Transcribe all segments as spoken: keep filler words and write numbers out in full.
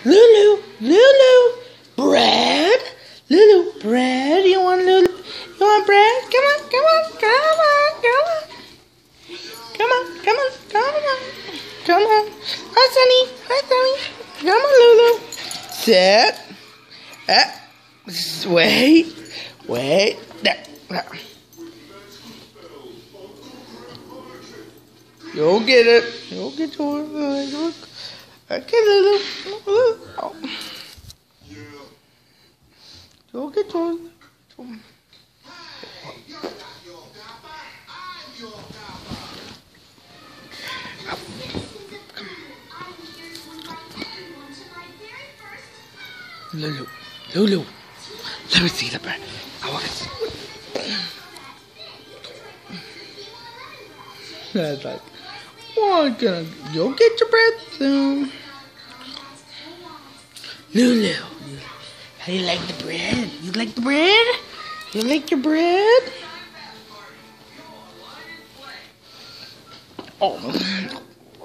Llulu, Llulu, bread, Llulu, bread. You want Llulu? You want bread? Come on, come on, come on, come on, come on, come on, come on, come on. Hi, Sunny. Hi, Sunny. Come on, Llulu. Sit. Uh, wait, wait. There. There. You'll get it. You'll get yours. Okay, Llulu. Oh. You'll get yours. Llulu. Llulu. Let me see the bread. I want to see. That's like, oh, I'm gonna, you'll get your bread soon. Llulu, how do you like the bread? You like the bread? You like your bread? Oh.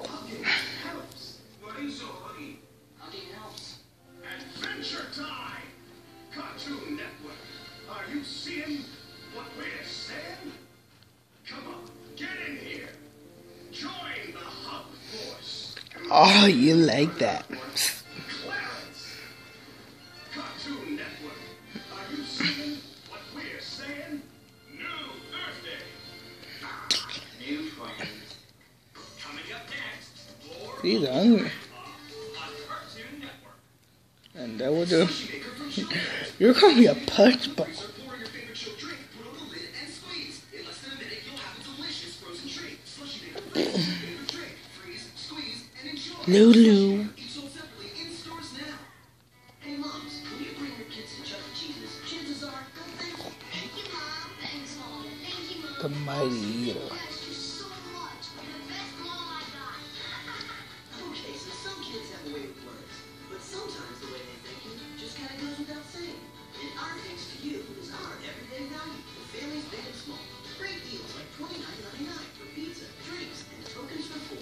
Adventure time! Cartoon Network. Are you seeing what we're saying? Come on, get in here. Join the Hub Force. Oh, you like that. Clarence. Cartoon Network. Are you seeing what we're saying? New Thursday. New friends. Coming up next. More He's hungry. on Cartoon Network. And that will do. You're gonna be a punch ball. Pour your favorite chill drink, put on the lid, and squeeze. In less than a minute, you'll have a delicious frozen treat. Slushy maker freeze, favorite drink, freeze, squeeze, and enjoy. Llulu. Each sold separately in stores now. Hey moms, when you bring your kids to Chuck E. Cheese's, chances are they'll thank you. Thank you, Mom. Thanks, Mom. Thank you, Mom. The mighty eater. Thank you so much. You're the best mom I got. Okay, so some kids have a way with words, but sometimes the way they thank you just kind of goes without saying. And our thanks to you is our everyday value for families big and small. Great deals like twenty-nine ninety-nine for pizza, drinks, and tokens for four.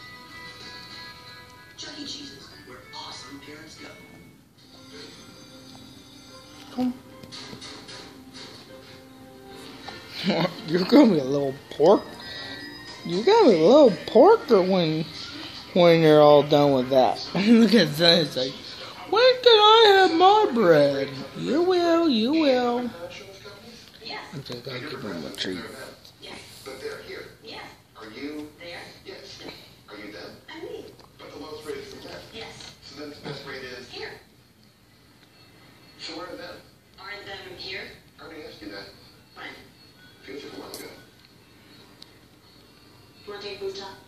Chuck E. Cheese's, where awesome parents go. Come. You're gonna be a little pork. You're gonna be a little porker when when you're all done with that. Look at that. It's like, when can I have my bread? You will. You will. I'm just gonna give him a treat. But they're here. Yes. Are you? There? Yes. Are you them? I mean. But the lowest rate is the ten. Yes. So then the best rate is? Here. So where are them? Aren't them here? I already asked you that. Fine. Feels like a while ago. You want to take a rooftop?